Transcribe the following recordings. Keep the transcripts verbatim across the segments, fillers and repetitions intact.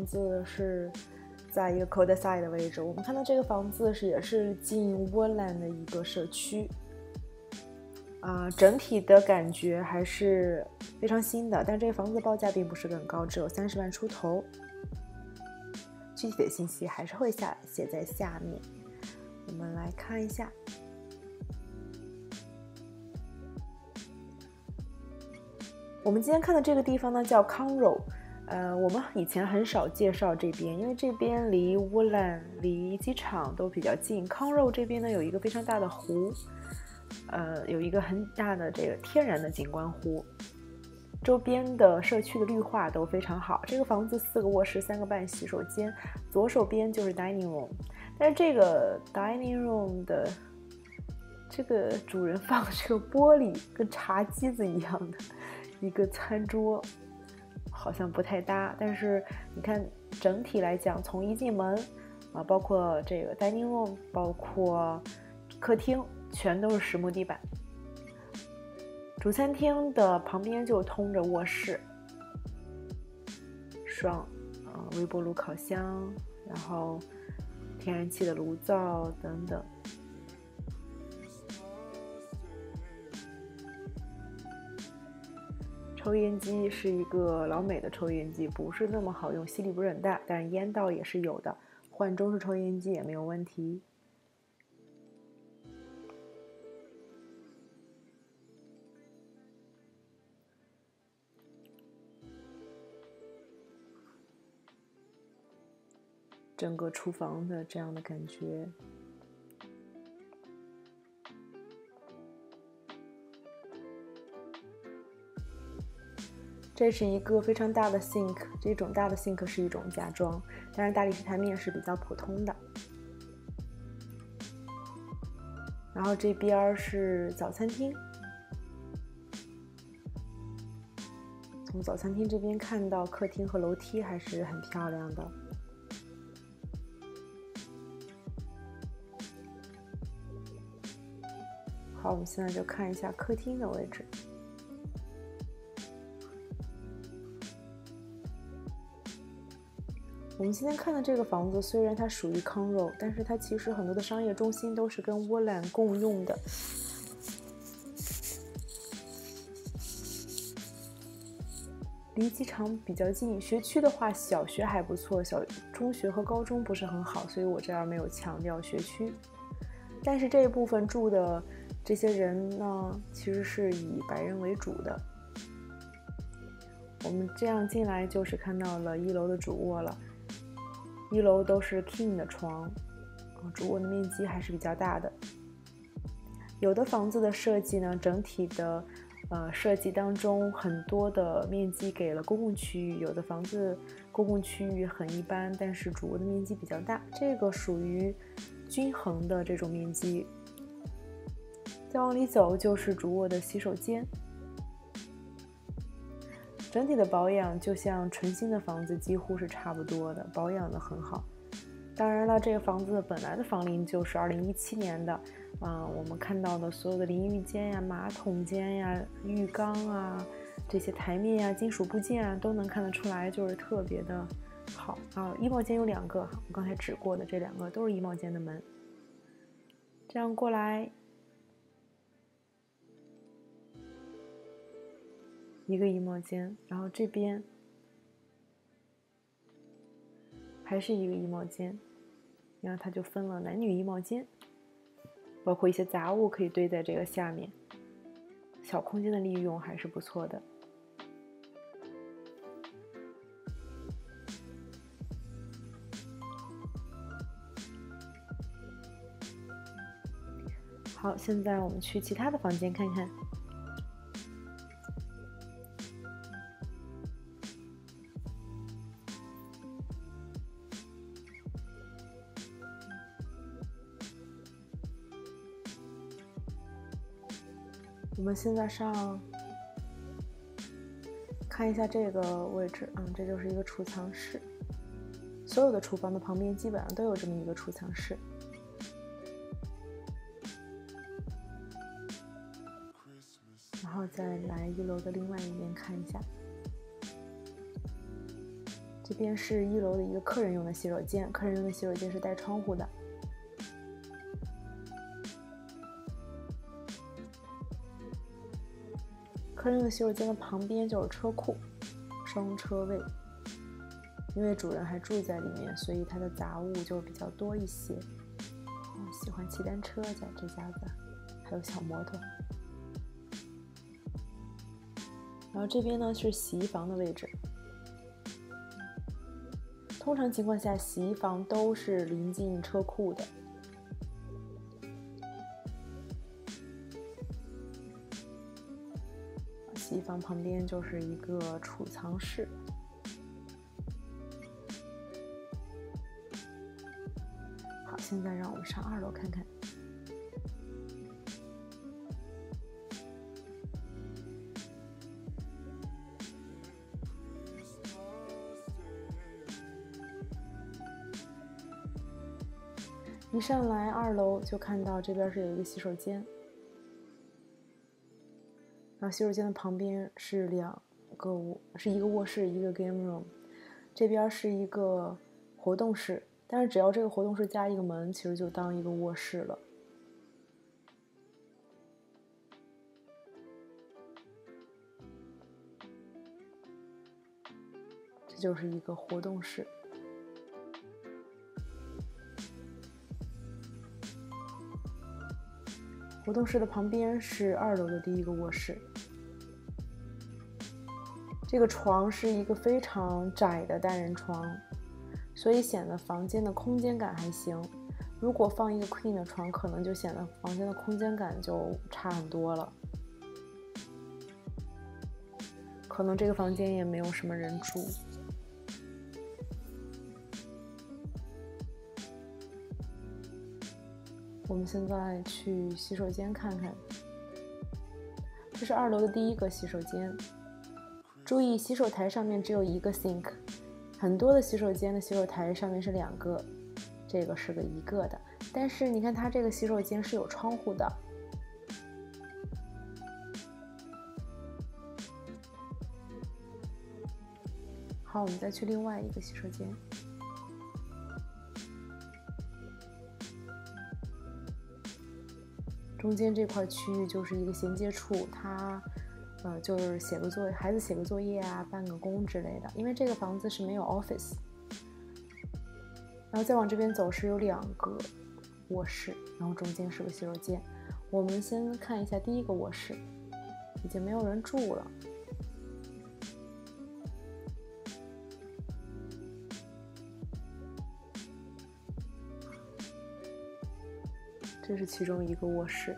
子是在一个 cul-de-sac 的位置。我们看到这个房子是也是近 Woodland 的一个社区，啊、呃，整体的感觉还是非常新的，但这个房子的报价并不是很高，只有三十万出头。具体的信息还是会下写在下面，我们来看一下。我们今天看的这个地方呢叫 Conroe， 呃，我们以前很少介绍这边，因为这边离 Woodland 离机场都比较近。Conroe 这边呢有一个非常大的湖，呃，有一个很大的这个天然的景观湖，周边的社区的绿化都非常好。这个房子四个卧室，三个半洗手间，左手边就是 dining room， 但是这个 dining room 的这个主人放的这个玻璃跟茶几子一样的一个餐桌，好像不太搭。但是你看整体来讲，从一进门啊，包括这个 dining room， 包括客厅，全都是实木地板。主餐厅的旁边就通着卧室，双呃微波炉烤箱，然后天然气的炉灶等等。抽烟机是一个老美的抽烟机，不是那么好用，吸力不是很大，但是烟道也是有的，换中式抽烟机也没有问题。整个厨房的这样的感觉。这是一个非常大的 sink， 这种大的 sink 是一种家装，但是大理石台面是比较普通的。然后这边是早餐厅，从早餐厅这边看到客厅和楼梯还是很漂亮的。好，我们现在就看一下客厅的位置。我们今天看的这个房子，虽然它属于 Conroe， 但是它其实很多的商业中心都是跟 Woodland 共用的。离机场比较近，学区的话，小学还不错，小中学和高中不是很好，所以我这儿没有强调学区。但是这一部分住的这些人呢，其实是以白人为主的。我们这样进来就是看到了一楼的主卧了，一楼都是 king 的床，主卧的面积还是比较大的。有的房子的设计呢，整体的呃设计当中很多的面积给了公共区域，有的房子公共区域很一般，但是主卧的面积比较大，这个属于均衡的这种面积。再往里走就是主卧的洗手间，整体的保养就像纯新的房子几乎是差不多的，保养的很好。当然了，这个房子本来的房龄就是二零一七年的，啊、呃，我们看到的所有的淋浴间呀、马桶间呀、浴缸啊、这些台面呀、金属部件啊，都能看得出来，就是特别的好啊。衣帽间有两个，我刚才指过的这两个都是衣帽间的门。这样过来，一个衣帽间，然后这边还是一个衣帽间，然后它就分了男女衣帽间，包括一些杂物可以堆在这个下面，小空间的利用还是不错的。好，现在我们去其他的房间看看。我们现在上看一下这个位置，嗯，这就是一个储藏室。所有的厨房的旁边基本上都有这么一个储藏室。然后再来一楼的另外一边看一下，这边是一楼的一个客人用的洗手间，客人用的洗手间是带窗户的。客人用的洗手间的旁边就是车库，双车位。因为主人还住在里面，所以他的杂物就比较多一些。嗯，喜欢骑单车在这家子，还有小摩托。然后这边呢是洗衣房的位置。通常情况下，洗衣房都是临近车库的。洗衣房旁边就是一个储藏室。好，现在让我们上二楼看看。一上来二楼就看到这边是有一个洗手间，然后洗手间的旁边是两个卧，是一个卧室，一个 game room， 这边是一个活动室，但是只要这个活动室加一个门，其实就当一个卧室了。这就是一个活动室。活动室的旁边是二楼的第一个卧室。这个床是一个非常窄的单人床，所以显得房间的空间感还行。如果放一个 queen 的床，可能就显得房间的空间感就差很多了。可能这个房间也没有什么人住。我们现在去洗手间看看。这是二楼的第一个洗手间。注意，洗手台上面只有一个 sink， 很多的洗手间的洗手台上面是两个，这个是个一个的。但是你看它这个洗手间是有窗户的。好，我们再去另外一个洗手间。中间这块区域就是一个衔接处，它呃就是写个作业，孩子写个作业啊，办个工之类的。因为这个房子是没有 office。然后再往这边走是有两个卧室，然后中间是个洗手间。我们先看一下第一个卧室，已经没有人住了。这是其中一个卧室。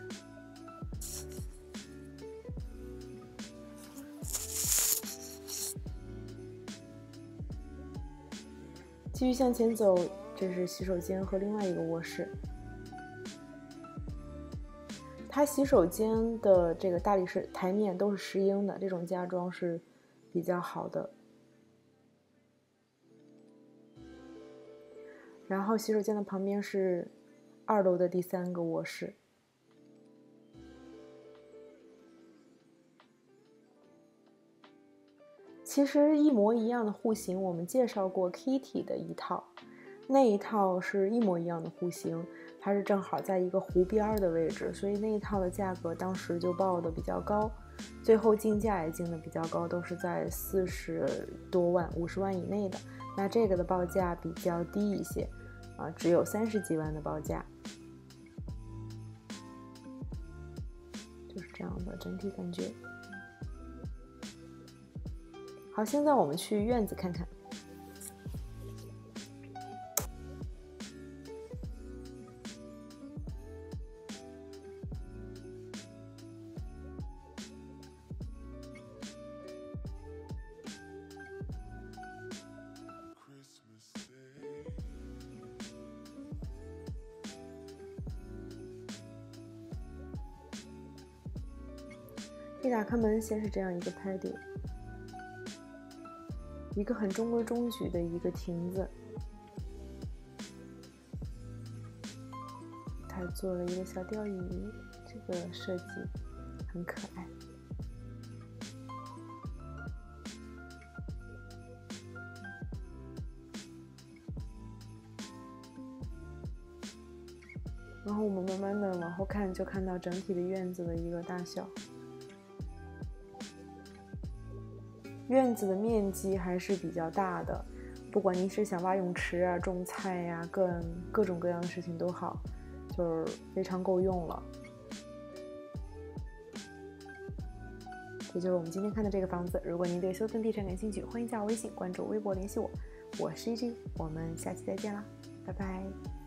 继续向前走，这是洗手间和另外一个卧室。它洗手间的这个大理石台面都是石英的，这种家装是比较好的。然后洗手间的旁边是二楼的第三个卧室。其实一模一样的户型，我们介绍过 Kitty 的一套，那一套是一模一样的户型，它是正好在一个湖边的位置，所以那一套的价格当时就报的比较高，最后竞价也竞的比较高，都是在四十多万、五十万以内的。那这个的报价比较低一些，啊，只有三十几万的报价。就是这样的整体感觉。好，现在我们去院子看看。一打开门，先是这样一个 patio， 一个很中规中矩的一个亭子，他做了一个小钓鱼，这个设计很可爱。 然后我们慢慢的往后看，就看到整体的院子的一个大小。院子的面积还是比较大的，不管你是想挖泳池啊、种菜呀、啊，各各种各样的事情都好，就是非常够用了。这就是我们今天看的这个房子。如果您对休斯顿地产感兴趣，欢迎加我微信关注微博联系我。我是 E G， 我们下期再见啦，拜拜。